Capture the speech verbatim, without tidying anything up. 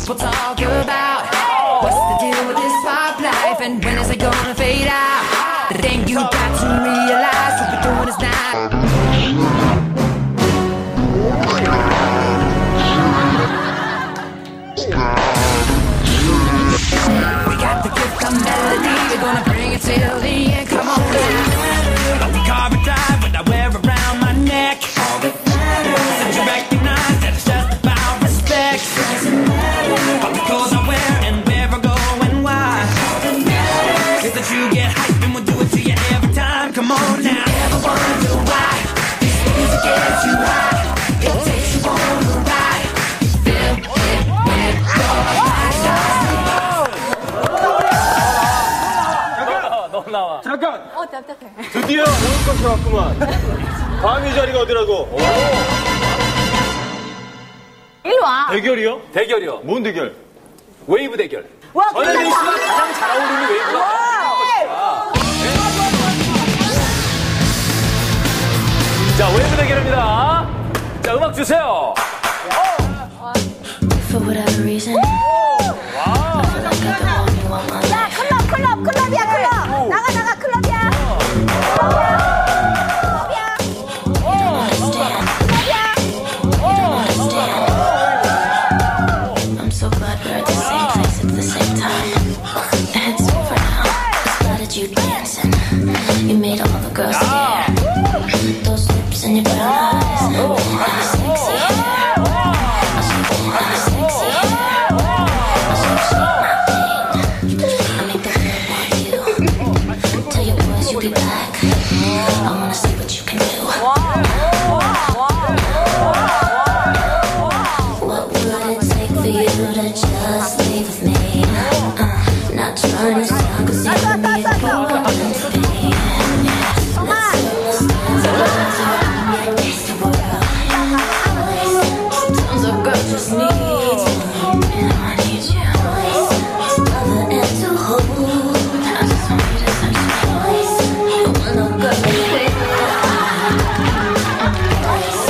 people talk about. What's the deal with this pop life, and when is it gonna fade out? The thing you got to realize, what we're doing is not. We got the gift of melody, we're gonna bring it till the end. Come on now. Got the carpet drive, what I wear around my neck. All that matters, and you recognize that it's just about respect. Doesn't matter all the clothes I wear and where I go and why. All that matters is that you get hyped and we'll do it to you every time. Come on now. You never wonder why this music gets you high. It takes you on the ride. Feel it when it goes. 나와. 잠깐! 어, 답답해. 드디어 오늘 것이 왔구만. 광희 자리가 어디라고? 오. 일로 와. 대결이요? 대결이요. 뭔 대결? 웨이브 대결. 와, 전혜진 씨가 가장 잘 어울리는 웨이브가 와. 네. 자, 웨이브 대결입니다. 자, 음악 주세요. For whatever reason, I feel like I've been wanting you all my life. 야, 클럽, 클럽, 클럽이야, 클럽. 나가, 나가, 클럽이야. 클럽이야. 클럽이야. You don't understand. 클럽이야. You don't understand. I'm so glad we're at the same place at the same time. It's over now. I spotted you dancing. You made all the girls stare. Those lips and your brown eyes. And your sexy hair. I should be my sexy hair. I should shake my thing. I make the world want you. Tell your boys you'll be back. I wanna see what you can do. What would it take for you to just leave with me? Uh, not trying to suck, cause you and me are meant to be. Let's turn the stars around and taste the world. Sometimes a girl just needs one, and I need you. Other end to hold. I just want you to touch my voice. I wanna go with it.